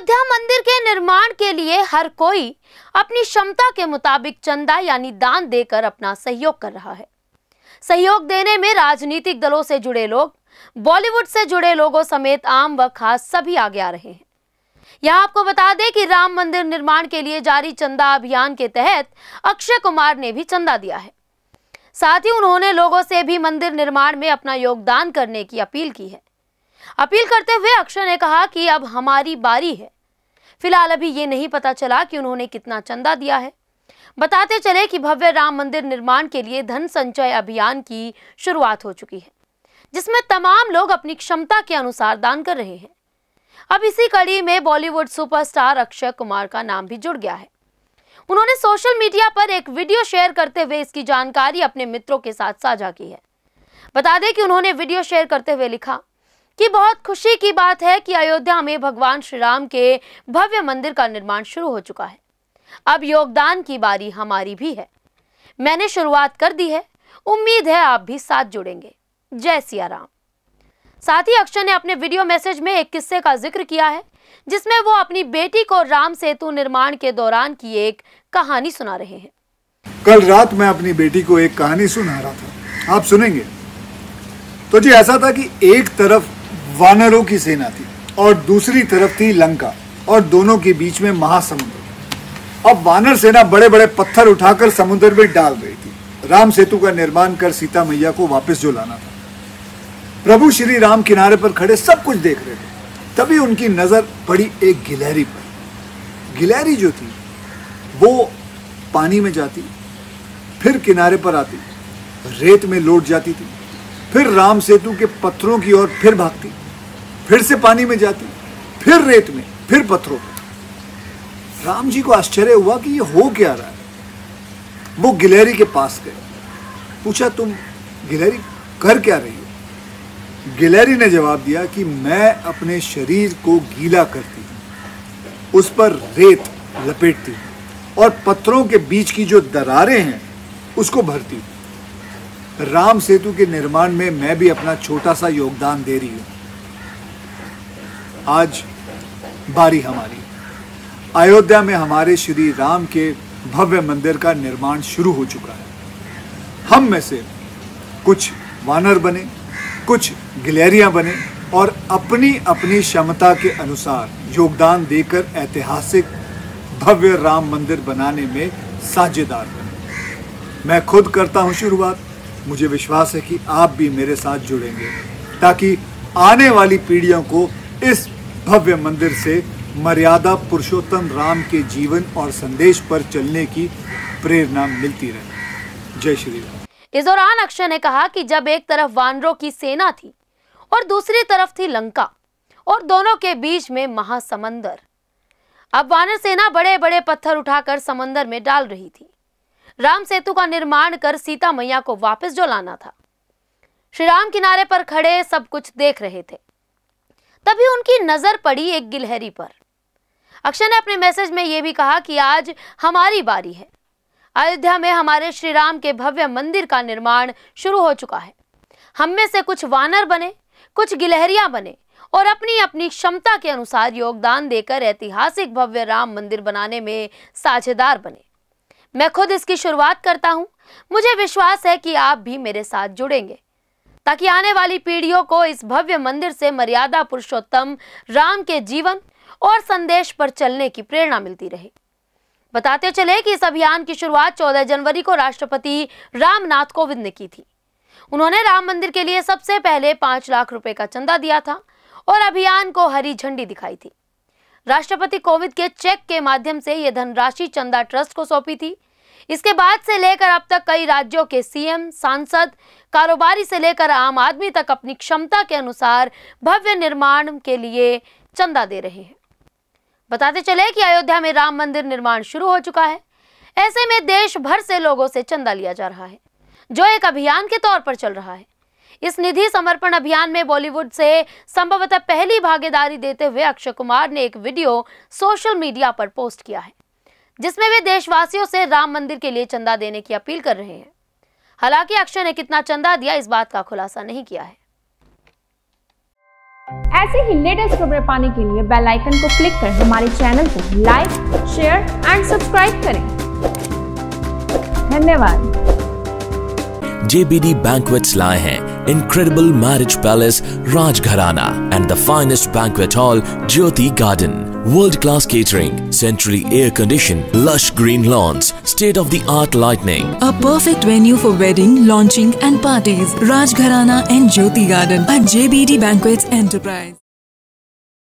अयोध्या मंदिर के निर्माण के लिए हर कोई अपनी क्षमता के मुताबिक चंदा यानी दान देकर अपना सहयोग कर रहा है। सहयोग देने में राजनीतिक दलों से जुड़े लोग, बॉलीवुड से जुड़े लोगों समेत आम व खास सभी आगे आ रहे हैं। यहाँ आपको बता दें कि राम मंदिर निर्माण के लिए जारी चंदा अभियान के तहत अक्षय कुमार ने भी चंदा दिया है। साथ ही उन्होंने लोगों से भी मंदिर निर्माण में अपना योगदान करने की अपील की है। अपील करते हुए अक्षय ने कहा कि अब हमारी बारी है। फिलहाल अभी ये नहीं पता चला कि उन्होंने कितना चंदा दिया है। बताते चले कि भव्य राम मंदिर निर्माण के लिए धन संचय अभियान की शुरुआत हो चुकी है, जिसमें तमाम लोग अपनी क्षमता के अनुसार दान कर रहे हैं। अब इसी कड़ी में बॉलीवुड सुपरस्टार अक्षय कुमार का नाम भी जुड़ गया है। उन्होंने सोशल मीडिया पर एक वीडियो शेयर करते हुए इसकी जानकारी अपने मित्रों के साथ साझा की है। बता दें कि उन्होंने वीडियो शेयर करते हुए लिखा कि बहुत खुशी की बात है कि अयोध्या में भगवान श्री राम के भव्य मंदिर का निर्माण शुरू हो चुका है। अब योगदान की बारी हमारी भी है। मैंने शुरुआत कर दी है, उम्मीद है आप भी साथ जुड़ेंगे। जय सिया राम। साथ ही अक्षय ने अपने वीडियो मैसेज में एक किस्से का जिक्र किया है, जिसमें वो अपनी बेटी को राम सेतु निर्माण के दौरान की एक कहानी सुना रहे हैं। कल रात मैं अपनी बेटी को एक कहानी सुना रहा था, आप सुनेंगे। तो जी ऐसा था कि एक तरफ वानरों की सेना थी और दूसरी तरफ थी लंका, और दोनों के बीच में महासमुद्र। अब वानर सेना बड़े बड़े पत्थर उठाकर समुद्र में डाल रही थी। राम सेतु का निर्माण कर सीता मैया को वापस जो लाना था। प्रभु श्री राम किनारे पर खड़े सब कुछ देख रहे थे। तभी उनकी नजर पड़ी एक गिलहरी पर। गिलहरी जो थी वो पानी में जाती, फिर किनारे पर आती, रेत में लौट जाती थी, फिर राम सेतु के पत्थरों की ओर फिर भागती, फिर से पानी में जाती, फिर रेत में, फिर पत्थरों पर। राम जी को आश्चर्य हुआ कि ये हो क्या रहा है। वो गिलहरी के पास गए, पूछा तुम गिलहरी कर क्या रही हो? गिलहरी ने जवाब दिया कि मैं अपने शरीर को गीला करती हूं, उस पर रेत लपेटती हूं और पत्थरों के बीच की जो दरारें हैं उसको भरती हूं। राम सेतु के निर्माण में मैं भी अपना छोटा सा योगदान दे रही हूं। आज बारी हमारी। अयोध्या में हमारे श्री राम के भव्य मंदिर का निर्माण शुरू हो चुका है। हम में से कुछ वानर बने, कुछ गिलहरियां बने और अपनी अपनी क्षमता के अनुसार योगदान देकर ऐतिहासिक भव्य राम मंदिर बनाने में साझेदार बने। मैं खुद करता हूं शुरुआत। मुझे विश्वास है कि आप भी मेरे साथ जुड़ेंगे, ताकि आने वाली पीढ़ियों को इस भव्य मंदिर से मर्यादा पुरुषोत्तम राम के जीवन और संदेश पर चलने की प्रेरणा मिलती रहे। जय श्री राम। इस दौरान अक्षय ने कहा कि जब एक तरफ वानरों की सेना थी और दूसरी तरफ थी लंका, और दोनों के बीच में महासमंदर। अब वानर सेना बड़े बड़े पत्थर उठाकर समंदर में डाल रही थी। राम सेतु का निर्माण कर सीता मैया को वापस जो लाना था। श्री राम किनारे पर खड़े सब कुछ देख रहे थे। तभी उनकी नजर पड़ी एक गिलहरी पर। अक्षय ने अपने मैसेज में यह भी कहा कि आज हमारी बारी है। अयोध्या में हमारे श्री राम के भव्य मंदिर का निर्माण शुरू हो चुका है। हम में से कुछ वानर बने, कुछ गिलहरियां बने और अपनी अपनी क्षमता के अनुसार योगदान देकर ऐतिहासिक भव्य राम मंदिर बनाने में साझेदार बने। मैं खुद इसकी शुरुआत करता हूं। मुझे विश्वास है कि आप भी मेरे साथ जुड़ेंगे, ताकि आने वाली पीढ़ियों को इस भव्य मंदिर से मर्यादा पुरुषोत्तम राम के जीवन और संदेश पर चलने की प्रेरणा मिलती रहे। बताते चले कि इस अभियान की शुरुआत 14 जनवरी को राष्ट्रपति रामनाथ कोविंद ने की थी। उन्होंने राम मंदिर के लिए सबसे पहले 5 लाख रुपए का चंदा दिया था और अभियान को हरी झंडी दिखाई थी। राष्ट्रपति कोविंद के चेक के माध्यम से यह धनराशि चंदा ट्रस्ट को सौंपी थी। इसके बाद से लेकर अब तक कई राज्यों के सीएम, सांसद, कारोबारी से लेकर आम आदमी तक अपनी क्षमता के अनुसार भव्य निर्माण के लिए चंदा दे रहे हैं। बताते चले कि अयोध्या में राम मंदिर निर्माण शुरू हो चुका है। ऐसे में देश भर से लोगों से चंदा लिया जा रहा है, जो एक अभियान के तौर पर चल रहा है। इस निधि समर्पण अभियान में बॉलीवुड से संभवतः पहली भागीदारी देते हुए अक्षय कुमार ने एक वीडियो सोशल मीडिया पर पोस्ट किया है, जिसमें वे देशवासियों से राम मंदिर के लिए चंदा देने की अपील कर रहे हैं। हालांकि अक्षय ने कितना चंदा दिया, इस बात का खुलासा नहीं किया है। ऐसे ही लेटेस्ट खबरें पाने के लिए बेल आइकन को क्लिक कर हमारे चैनल को लाइक, शेयर एंड सब्सक्राइब करें। धन्यवाद। JBD Banquets लाए हैं incredible marriage palace Rajgharana and the finest banquet hall Jyoti Garden. World-class catering, centrally air-conditioned, lush green lawns, state-of-the-art lighting. A perfect venue for wedding, launching and parties. Rajgharana and Jyoti Garden at JBD Banquets Enterprise.